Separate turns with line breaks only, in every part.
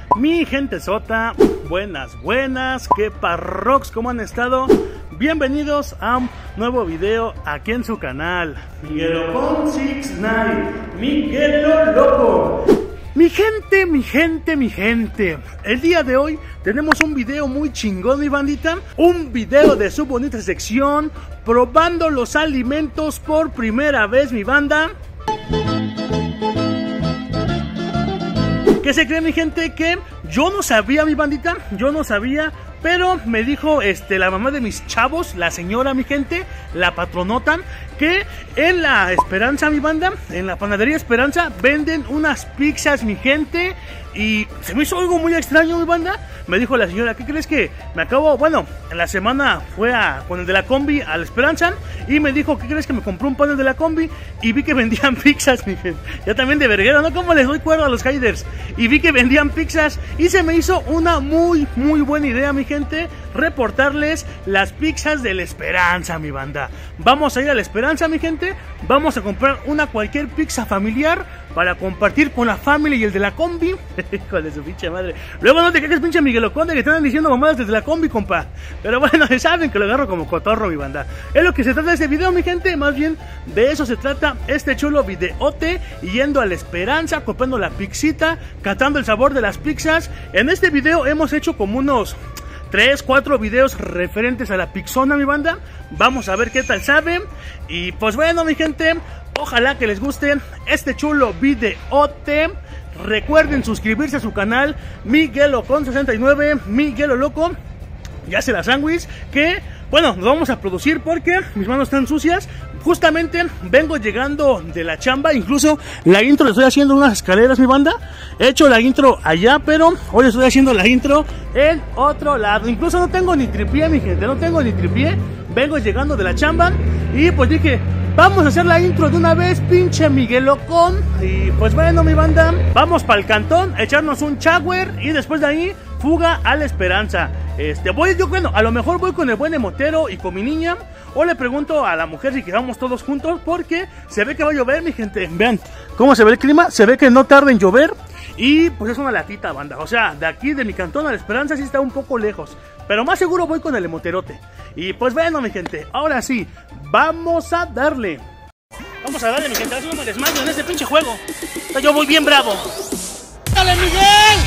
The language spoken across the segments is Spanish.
Mi gente sota, buenas, que parrox, ¿cómo han estado? Bienvenidos a un nuevo video aquí en su canal Miguelocon 69, Miguelo Loco. Mi gente, el día de hoy tenemos un video muy chingón, mi bandita. Un video de su bonita sección, probando los alimentos por primera vez, mi banda. ¿Qué se cree, mi gente? Que yo no sabía, mi bandita, yo no sabía, pero me dijo la mamá de mis chavos, la señora, mi gente, la patronota, que en la Esperanza, mi banda, en la panadería Esperanza, venden unas pizzas, mi gente. Y se me hizo algo muy extraño, mi banda. Me dijo la señora, ¿qué crees que me acabo? Bueno, en la semana fue con el de la combi a la Esperanza y me dijo, ¿qué crees que me compró un panel de la combi? Y vi que vendían pizzas, mi gente. Ya también de verguero, ¿no? ¿Cómo les doy cuerda a los haters? Y vi que vendían pizzas y se me hizo una muy buena idea, mi gente, reportarles las pizzas de la Esperanza, mi banda. Vamos a ir a la Esperanza, mi gente. Vamos a comprar cualquier pizza familiar para compartir con la familia y el de la combi. Hijo de su pinche madre. Luego no te quejes, pinche Miguelocon, de que están diciendo mamadas desde la combi, compa. Pero bueno, saben que lo agarro como cotorro, mi banda. Es lo que se trata de este video, mi gente. Más bien, de eso se trata este chulo videote. Yendo a la Esperanza, comprando la pizzita, catando el sabor de las pizzas. En este video hemos hecho como unos 3-4 videos referentes a la pizzona, mi banda. Vamos a ver qué tal sabe. Y pues bueno, mi gente, ojalá que les guste este chulo videote. Recuerden suscribirse a su canal Miguelocon 69, Miguelo Loco. Ya se la sándwich, que bueno, nos vamos a producir porque mis manos están sucias. Justamente vengo llegando de la chamba. Incluso la intro le estoy haciendo unas escaleras, mi banda. He hecho la intro allá, pero hoy estoy haciendo la intro en otro lado. Incluso no tengo ni tripié, mi gente, no tengo ni tripié. Vengo llegando de la chamba y pues dije, vamos a hacer la intro de una vez, pinche Miguelocon. Y pues bueno, mi banda, vamos para el cantón, echarnos un shower y después de ahí, fuga a la Esperanza. Bueno, a lo mejor voy con el buen emotero y con mi niña. O le pregunto a la mujer si quedamos todos juntos, porque se ve que va a llover, mi gente. Vean cómo se ve el clima, se ve que no tarda en llover. Y pues es una latita, banda. O sea, de aquí, de mi cantón a la Esperanza, sí está un poco lejos. Pero más seguro voy con el emoterote. Y pues bueno, mi gente, ahora sí, vamos a darle. Vamos a darle, mi gente, hazme desmadre en este pinche juego. Yo voy bien bravo. ¡Dale, Miguel!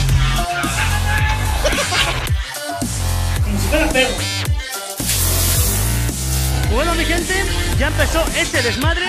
Como si fuera perro. Bueno, mi gente, ya empezó este desmadre.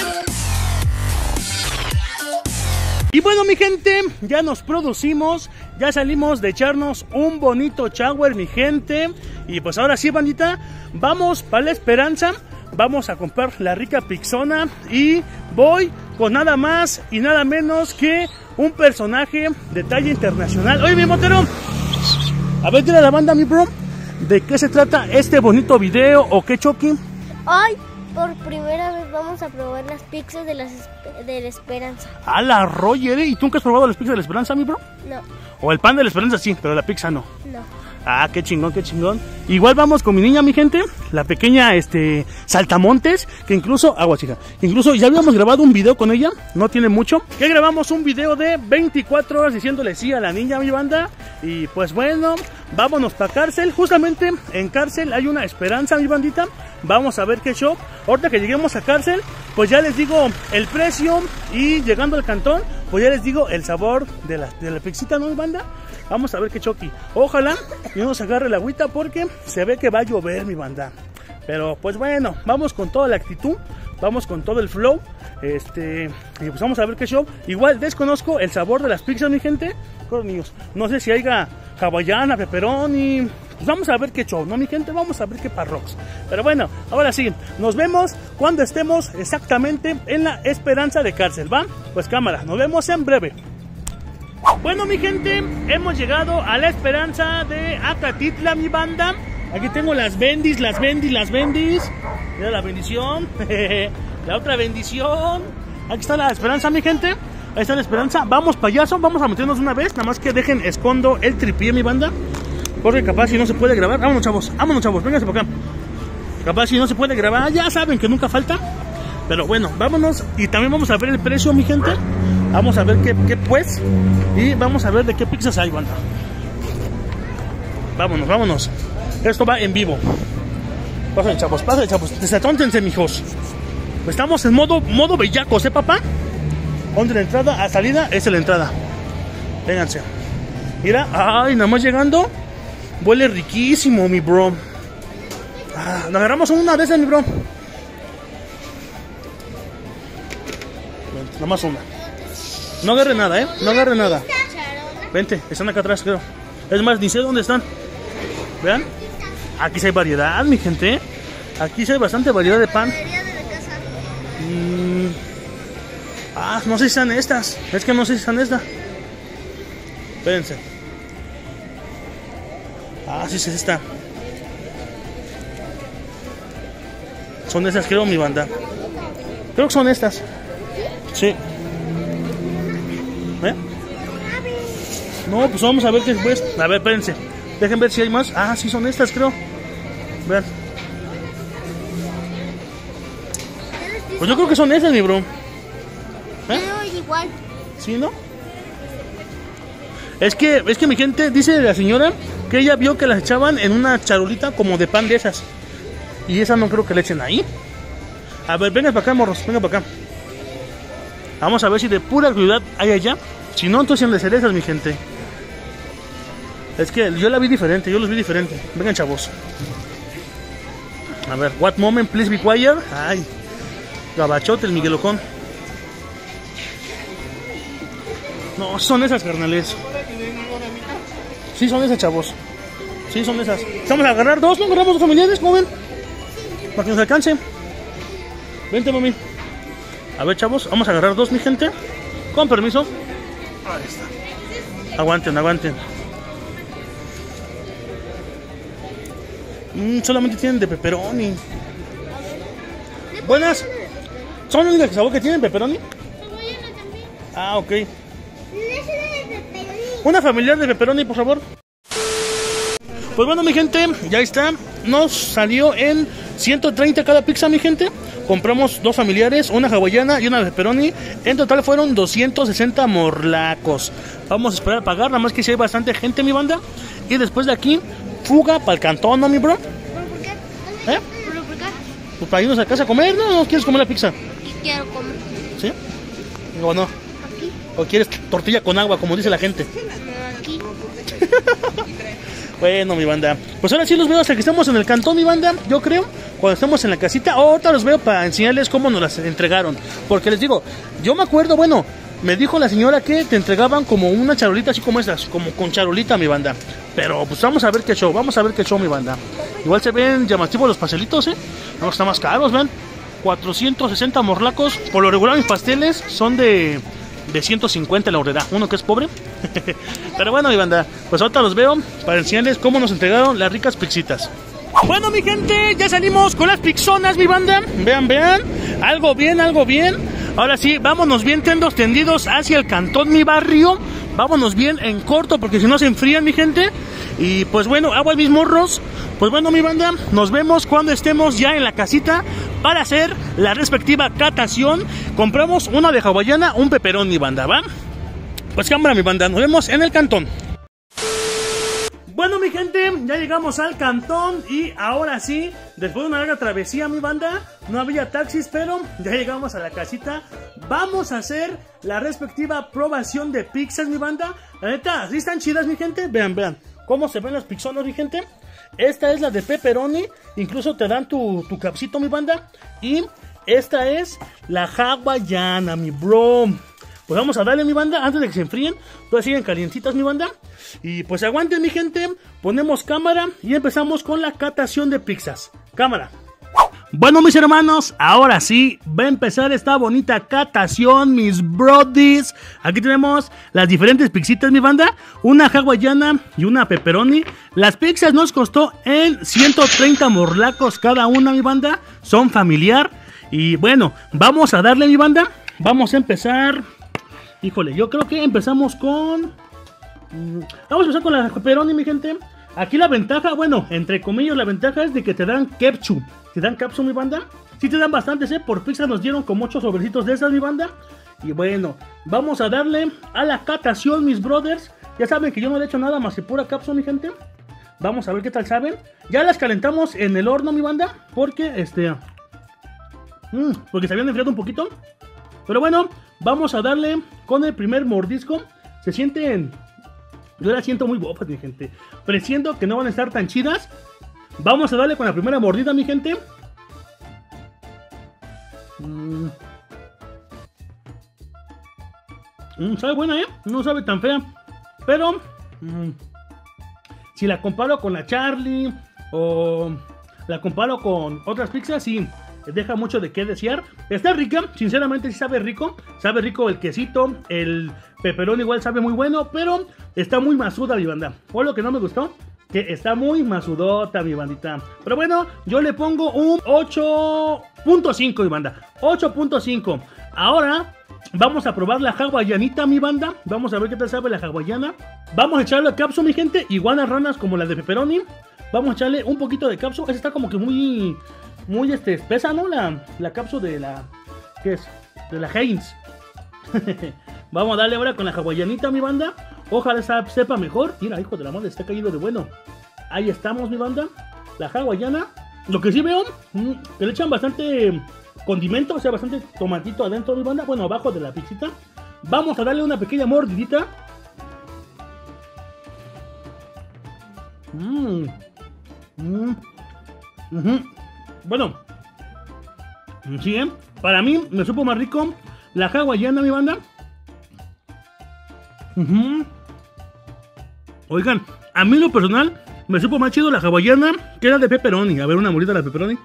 Y bueno, mi gente, ya nos producimos, ya salimos de echarnos un bonito shower, mi gente. Y pues ahora sí, bandita, vamos para la Esperanza, vamos a comprar la rica pizzona. Y voy con nada más y nada menos que un personaje de talla internacional. Oye, mi motero, a ver, dile a la banda, mi bro, ¿de qué se trata este bonito video o qué, Chucky?
Hoy, por primera vez, vamos a probar las pizzas de la Esperanza.
A la Roger, ¿y tú nunca has probado las pizzas de la Esperanza, mi bro?
No.
O el pan de la Esperanza sí, pero la pizza no.
No.
Ah, qué chingón, qué chingón. Igual vamos con mi niña, mi gente, la pequeña Saltamontes, que incluso, agua chica, que incluso ya habíamos grabado un video con ella, no tiene mucho, que grabamos un video de 24 horas diciéndole sí a la niña, mi banda. Y pues bueno, vámonos para cárcel. Justamente en cárcel hay una Esperanza, mi bandita. Vamos a ver qué show. Ahorita que lleguemos a cárcel, pues ya les digo el precio. Y llegando al cantón, pues ya les digo el sabor de la pizzita, ¿no, mi banda? Vamos a ver qué choqui. Ojalá y no nos agarre la agüita, porque se ve que va a llover, mi banda. Pero pues bueno, vamos con toda la actitud, vamos con todo el flow. Y pues vamos a ver qué show. Igual desconozco el sabor de las pizzas, mi gente. Niños, no sé si haya hawaiana, pepperoni. Pues vamos a ver qué show, ¿no, mi gente? Vamos a ver qué parrox. Pero bueno, ahora sí, nos vemos cuando estemos exactamente en la Esperanza de cárcel, ¿va? Pues cámara, nos vemos en breve. Bueno, mi gente, hemos llegado a la Esperanza de Acatitla, mi banda. Aquí tengo las bendis. Mira la bendición. La otra bendición. Aquí está la Esperanza, mi gente. Ahí está la Esperanza. Vamos, payaso, vamos a meternos una vez. Nada más que dejen, escondo el tripié, mi banda, porque capaz si no se puede grabar. Vámonos, chavos, vénganse por acá. Capaz si no se puede grabar, ya saben que nunca falta. Pero bueno, vámonos. Y también vamos a ver el precio, mi gente. Vamos a ver qué pues. Y vamos a ver de qué pizzas hay, banda. Vámonos, vámonos. Esto va en vivo. Pásenle, chavos, desatóntense, mijos. Estamos en modo bellacos, papá. ¿Dónde la entrada? A salida, esa es la entrada. Vénganse. Mira, ay, nada más llegando. Huele riquísimo, mi bro. Nos agarramos una de esas, mi bro. Nada más una. No agarre nada, no agarre nada. Vente, están acá atrás, creo. Es más, ni sé dónde están. Vean. Aquí sí hay variedad, mi gente. Aquí sí hay bastante variedad de pan. No sé si están estas. Es que no sé si están estas. Espérense. Sí, sí está. Son esas, creo, mi banda. Creo que son estas. Sí. No, pues vamos a ver qué después. A ver, espérense. Dejen ver si hay más. Sí, son estas, creo. Vean. Pues yo creo que son esas, mi bro.
Igual.
¿Sí, no? Es que mi gente, dice la señora que ella vio que las echaban en una charolita como de pan de esas. Y esa no creo que le echen ahí. A ver, venga para acá, morros, venga para acá. Vamos a ver si de pura curiosidad hay allá. Si no, entonces en de cerezas, mi gente. Es que yo la vi diferente, yo los vi diferente. Vengan, chavos. A ver, what moment, please be quiet. Ay, gabachote, el Miguelocón. No, son esas, carnales. Sí, son esas, chavos. Sí, son esas. Vamos a agarrar dos, ¿no? Agarramos dos familiares, ¿cómo ven? Para que nos alcance. Vente, mami. A ver, chavos, vamos a agarrar dos, mi gente. Con permiso. Ahí está. Aguanten, aguanten. Solamente tienen de pepperoni. Buenas. ¿Son los únicos sabor que tienen pepperoni? Ok. Una familiar de pepperoni, por favor. Pues bueno, mi gente, ya está. Nos salió en 130 cada pizza, mi gente. Compramos dos familiares, una hawaiana y una de pepperoni. En total fueron 260 morlacos. Vamos a esperar a pagar, nada más que si hay bastante gente, mi banda. Y después de aquí, fuga para el cantón, ¿no, mi bro?
¿Pero por qué? ¿Pero por qué?
Pues para irnos a casa a comer, ¿no? ¿No quieres comer la pizza?
Quiero comer.
¿Sí? ¿O no?
Aquí.
¿O quieres tortilla con agua, como dice la gente?
Aquí.
Bueno, mi banda, pues ahora sí los veo hasta que estemos en el cantón, mi banda, yo creo. Cuando estemos en la casita, ahorita los veo para enseñarles cómo nos las entregaron. Porque les digo, yo me acuerdo, bueno, me dijo la señora que te entregaban como una charolita así como estas, como con charolita, mi banda. Pero pues vamos a ver qué show, mi banda. Igual se ven llamativos los pastelitos, no, están más caros, ven. 460 morlacos. Por lo regular mis pasteles son de 150 la horrera, uno que es pobre. Pero bueno, mi banda, pues ahorita los veo para enseñarles cómo nos entregaron las ricas pixitas. Bueno, mi gente, ya salimos con las pixonas, mi banda. Vean, vean, algo bien, algo bien. Ahora sí, vámonos bien tendidos hacia el cantón, mi barrio. Vámonos bien en corto, porque si no se enfrían, mi gente. Y pues bueno, agua mis morros. Pues bueno, mi banda, nos vemos cuando estemos ya en la casita para hacer la respectiva catación. Compramos una de hawaiana, un pepperoni, mi banda, ¿va? Pues cámara, mi banda, nos vemos en el cantón. Bueno, mi gente, ya llegamos al cantón y ahora sí, después de una larga travesía, mi banda, no había taxis, pero ya llegamos a la casita. Vamos a hacer la respectiva probación de pizzas, mi banda. La neta, ¿sí están chidas, mi gente? Vean, vean cómo se ven las pizzonas, mi gente. Esta es la de pepperoni, incluso te dan tu capsito, mi banda. Y esta es la hawaiana, mi bro. Pues vamos a darle, mi banda, antes de que se enfríen. Todavía siguen calientitas, mi banda. Y pues aguanten, mi gente. Ponemos cámara y empezamos con la catación de pizzas. Cámara. Bueno, mis hermanos, ahora sí va a empezar esta bonita catación, mis brodies. Aquí tenemos las diferentes pizzitas, mi banda. Una hawaiana y una pepperoni. Las pizzas nos costó en 130 morlacos cada una, mi banda. Son familiar. Y bueno, vamos a darle, mi banda. Vamos a empezar. Híjole, yo creo que empezamos con... Vamos a empezar con la pepperoni, mi gente. Aquí la ventaja, bueno, entre comillas, la ventaja es de que te dan ketchup. Te dan capsu, mi banda. Sí te dan bastantes, por pizza nos dieron como 8 sobrecitos de esas, mi banda. Y bueno, vamos a darle a la catación, mis brothers. Ya saben que yo no le he hecho nada más que pura capsu, mi gente. Vamos a ver qué tal saben. Ya las calentamos en el horno, mi banda, porque porque se habían enfriado un poquito. Pero bueno, vamos a darle con el primer mordisco. Se sienten... Yo las siento muy bofas, mi gente. Presiento que no van a estar tan chidas. Vamos a darle con la primera mordida, mi gente. Sabe buena, no sabe tan fea. Pero si la comparo con la Charlie o la comparo con otras pizzas, sí, deja mucho de qué desear. Está rica, sinceramente sí sabe rico. Sabe rico el quesito, el pepperoni igual sabe muy bueno, pero está muy masuda, mi banda. Fue lo que no me gustó, que está muy masudota, mi bandita. Pero bueno, yo le pongo un 8.5, mi banda. 8.5. Ahora vamos a probar la hawaianita, mi banda. Vamos a ver qué tal sabe la hawaiana. Vamos a echarle a capsu, mi gente. Igual a ranas como la de pepperoni. Vamos a echarle un poquito de capsu. Esta está como que muy espesa, ¿no? La capsu de la... ¿Qué es? De la Heinz. Vamos a darle ahora con la hawaianita, mi banda. Ojalá sepa mejor. Mira, hijo de la madre, está caído de bueno. Ahí estamos, mi banda. La hawaiana. Lo que sí veo, que le echan bastante condimento, o sea, bastante tomatito adentro, mi banda. Bueno, abajo de la pizzita. Vamos a darle una pequeña mordidita. Bueno, sí, para mí me supo más rico la hawaiana, mi banda. Oigan, a mí en lo personal me supo más chido la hawaiana que la de pepperoni. A ver, una mordida de la pepperoni.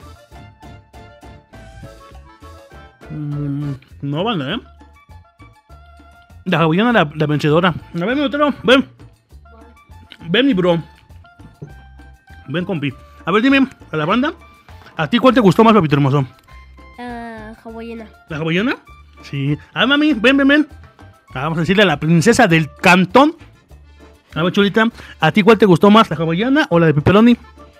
No, banda, la hawaiana, la vencedora. A ver, mi otro, ven. Ven, mi bro. Ven, compi. A ver, dime, a la banda, ¿a ti cuál te gustó más, papito hermoso?
Hawaiana.
¿La hawaiana? Sí. A ver, mami, ven. Vamos a decirle a la princesa del cantón. A ver, chulita, ¿a ti cuál te gustó más, la hawaiana o la de pepperoni?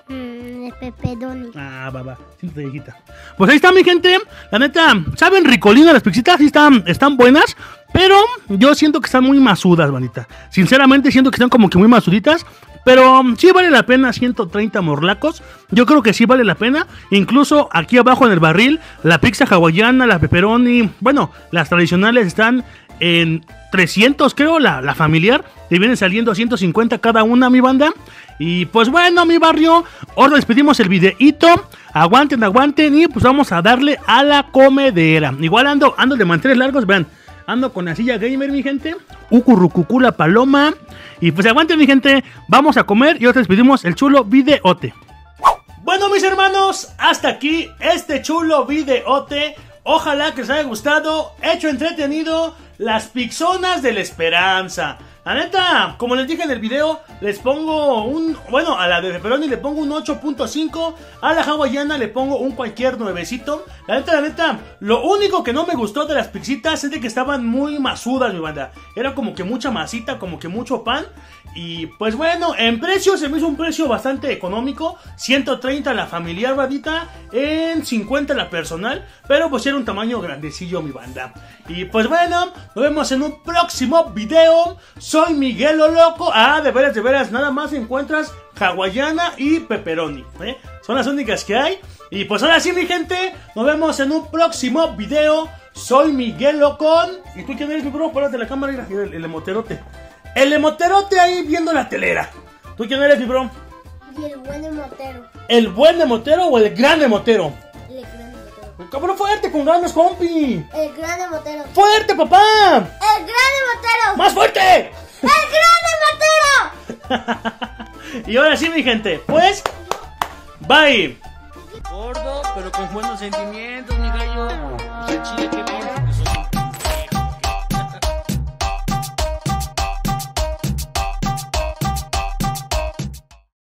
De pepperoni.
Va. Siéntate, viejita. Pues ahí está, mi gente. La neta, ¿saben ricolina las pixitas? Sí están buenas, pero yo siento que están muy masudas, bandita. Sinceramente, siento que están como que muy masuditas. Pero sí vale la pena, 130 morlacos. Yo creo que sí vale la pena. Incluso aquí abajo en el barril, la pizza hawaiana, la pepperoni, bueno, las tradicionales están en 300, creo, la familiar. Y vienen saliendo a 150 cada una, mi banda. Y pues bueno, mi barrio, ahora despedimos el videíto. Aguanten, y pues vamos a darle a la comedera. Igual ando de manteles largos, vean. Ando con la silla gamer, mi gente. Ucurrucucú la paloma. Y pues aguanten, mi gente. Vamos a comer y ahora despedimos el chulo videote. Bueno, mis hermanos, hasta aquí este chulo videote. Ojalá que les haya gustado. Hecho entretenido. Las pizzonas de la esperanza. La neta, como les dije en el video, les pongo bueno, a la de pepperoni le pongo un 8.5, a la hawaiana le pongo un cualquier nuevecito. La neta, lo único que no me gustó de las pizzitas es de que estaban muy masudas, mi banda. Era como que mucha masita, como que mucho pan. Y pues bueno, en precio se me hizo un precio bastante económico. 130 la familiar, bandita, en 50 la personal. Pero pues era un tamaño grandecillo, mi banda. Y pues bueno, nos vemos en un próximo video. Soy Miguel lo Loco. De veras, nada más encuentras hawaiana y pepperoni, son las únicas que hay. Y pues ahora sí, mi gente, nos vemos en un próximo video. Soy Miguel Locón. ¿Y tú quién eres, mi bro? Párate la cámara, el emoterote. El emoterote ahí viendo la telera. ¿Tú quién eres, mi bro?
Y el buen emotero.
¿El buen emotero o el gran emotero?
El gran emotero.
¡Cabrón, fuerte, con ganas, compi!
El gran emotero.
¡Fuerte, papá!
El gran emotero.
¡Más fuerte!
¡El gran emotero!
Y ahora sí, mi gente, pues, bye. Gordo, pero con buenos sentimientos, mi gallo.